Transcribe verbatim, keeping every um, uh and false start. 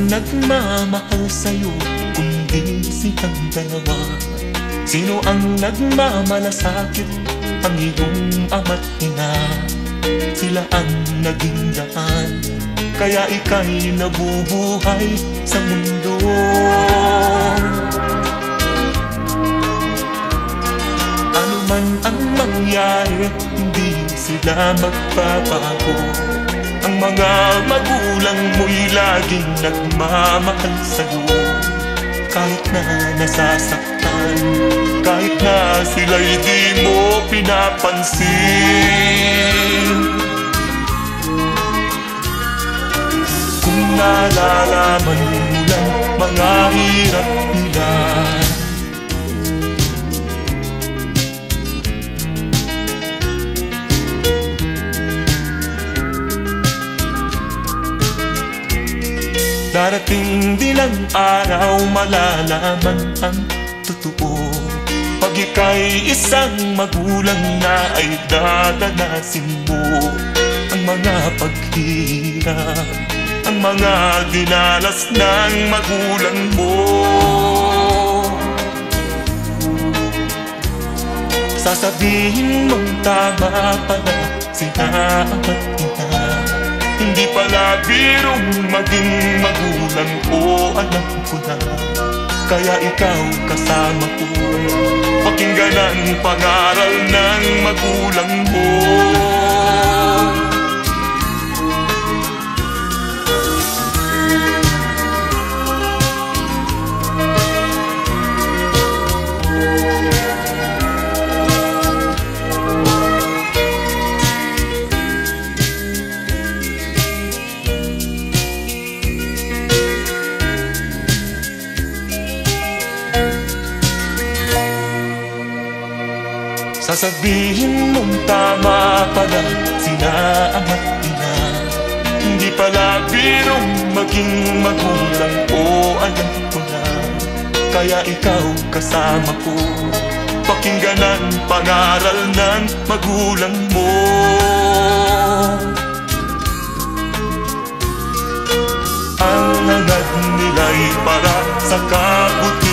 nagmamahal sa'yo kundi silang dalawa? Sino ang nagmamalasakit? Ang iyong ama't ina. Sila ang naging daan, kaya ika'y nabubuhay sa mundo. Ano man ang mangyari, hindi sila magbabago. Ang mga magulang mo'y laging nagmamahal sa'yo. Kahit na nasasaktan, kahit na sila'y di mo pinapansin. Kung nalalaman mo lang mga hirap nila, darating din ang araw malalaman ang totoo. Pag ika'y isang magulang na ay dadanasin mo ang mga paghihirap, ang mga dinalas ng magulang mo. Sasabihin mong tama pala sila ama't ina. Hindi pala birong maging magulang ko, alam ko na. Kaya ikaw kasama ko, pakinggan ang pangaral ng magulang mo. Sasabihin mong tama pala sila ama't ina. Hindi pala birong maging magulang ko, alam ko na. Kaya ikaw kasama ko, pakinggan ang pangaral ng magulang mo. Ang hangad nila'y para sa kabutihan